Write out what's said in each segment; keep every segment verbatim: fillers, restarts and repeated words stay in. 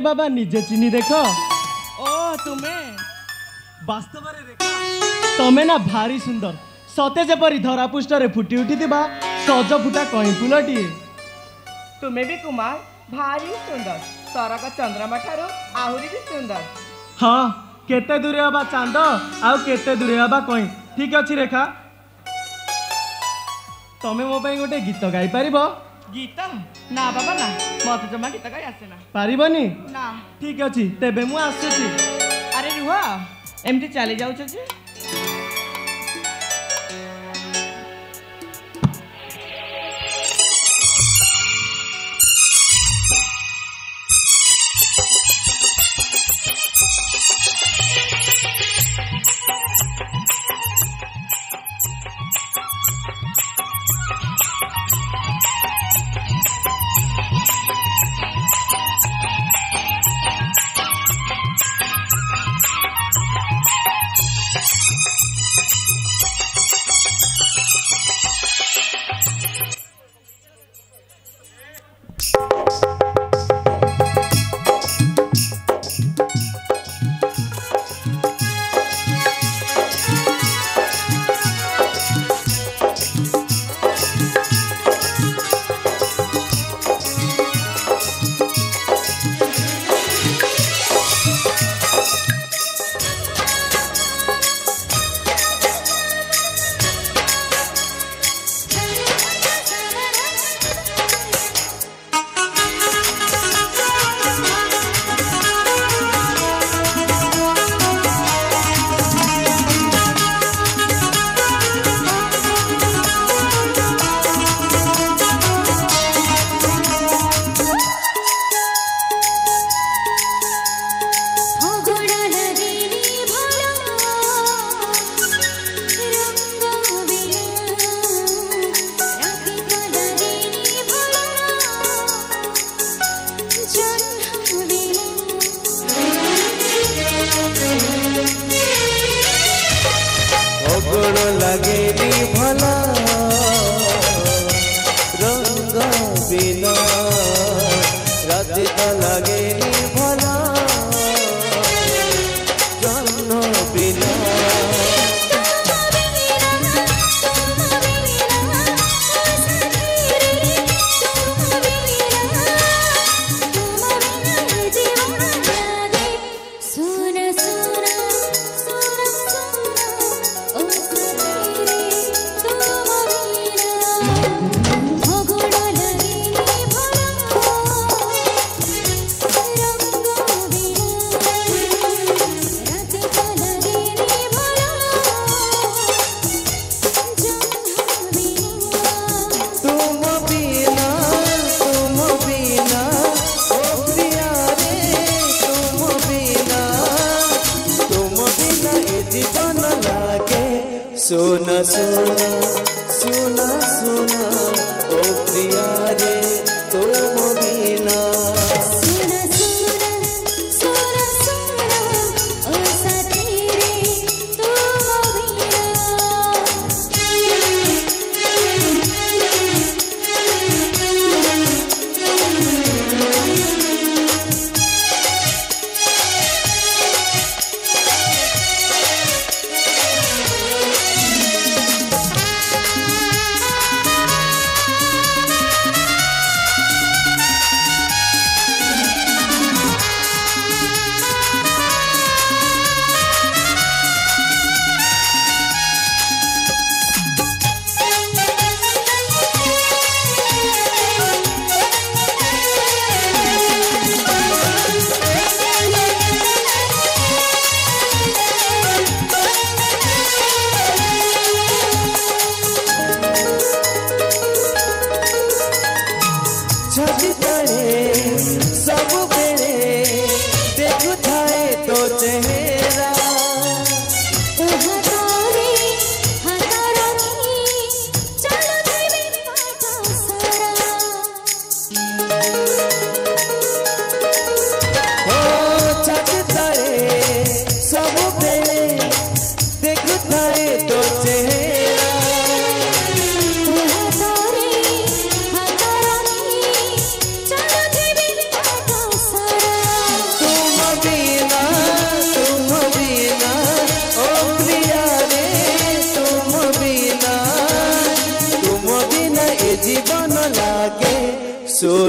बाबा निजे चिनी देख। ओ तुम्हें वास्तव रे रेखा तमे ना भारी सुंदर सते जेपरी धरा पृष्ठ रे फुटी उठी दिबा सज फुटा कहीं फुलटी। तुम्हें भी कुमार भारी सुंदर सरक चंद्रमा ठारू आहुरी भी सुंदर। हाँ केते दूरे हबा चांद आउ केते दूरे हबा कहीं। ठीक अच्छी रेखा तमे मो पे गोटे गीत गाई पारिबो? गीत ना बाबा ना मत जमा गीत गाई आसे ना। पारिबनी? ना। ठीक अच्छी तेबे मु आसुची। अरे रुह एमती चली जाउछ जे। सुना सुना सुना सुना ओ प्रिया रे तुम बिना। सुना सुना सुना सुना ओ साथी रे तुम बिना।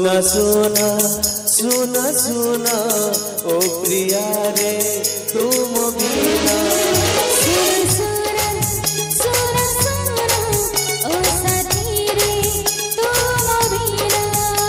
सुना सुना सुना सुना ओ प्रिया रे तुम बिना सुना सुना सुना ओ साथी रे तुम बिना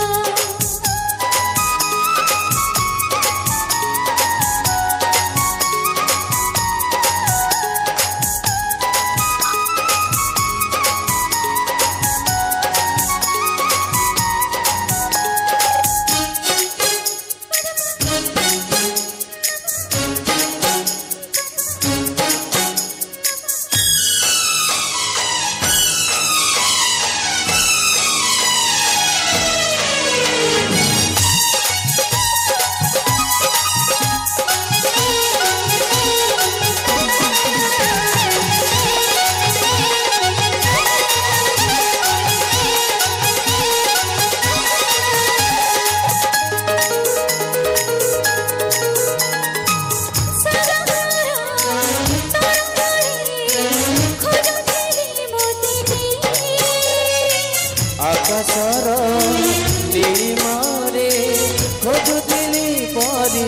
आकाशर नीलिमारे खोजुथिली परी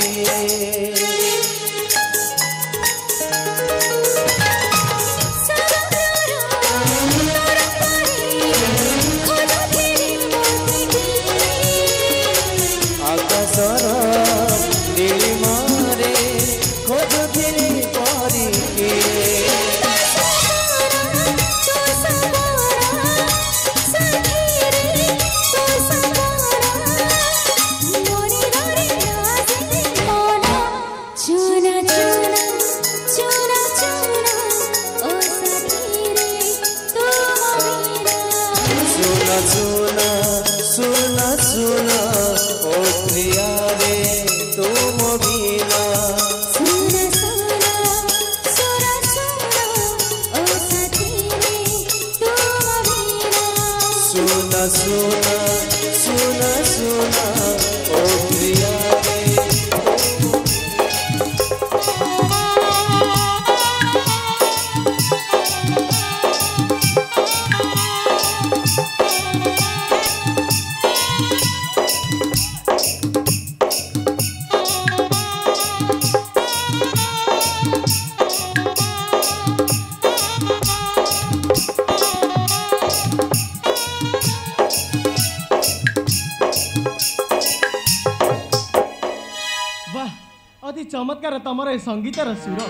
आकाशर नीलिमारे खोजुथिली परी सुना सुना सुना ओ प्रिया रे तुम बिना सुना सुना सुना सुना ओ साथी रे तुम बिना सुना सुना सुना सुना ओ प्रिया रे वाह अति चमत्कार तमर ए संगीतर सुर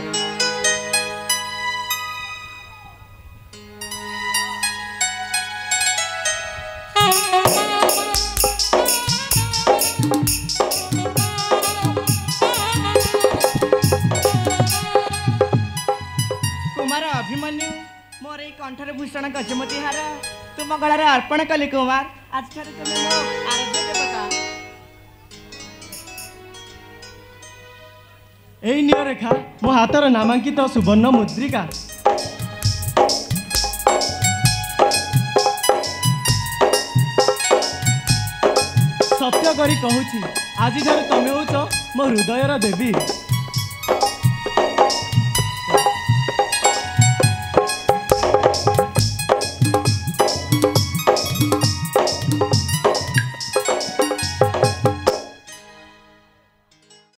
कुमार अभिमन्यु मोर एई कंठर भूषण गजमती हार तुम गलार अर्पण कली कुमार आज ठारे तुम मो आराध्य देवता एई नियो रेखा मो हातर नामांकित सुवर्ण मुद्रिका सत्य करी कहूची आज ठारे तमे होच मो हृदयर देवी।